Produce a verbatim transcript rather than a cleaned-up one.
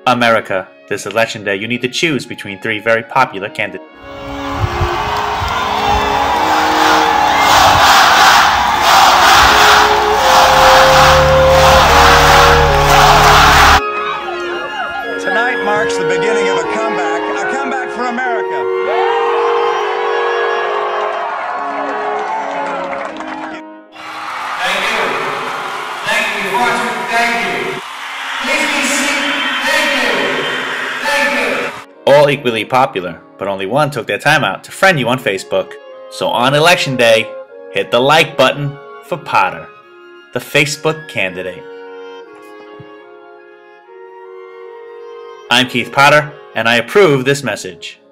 America, this election day you need to choose between three very popular candidates. Tonight marks the beginning of a comeback, a comeback for America. Thank you. Thank you, Potter. Thank you. Please be seated. Thank you. Thank you. All equally popular, but only one took their time out to friend you on Facebook. So on election day, hit the like button for Potter, the Facebook candidate. I'm Keith Potter, and I approve this message.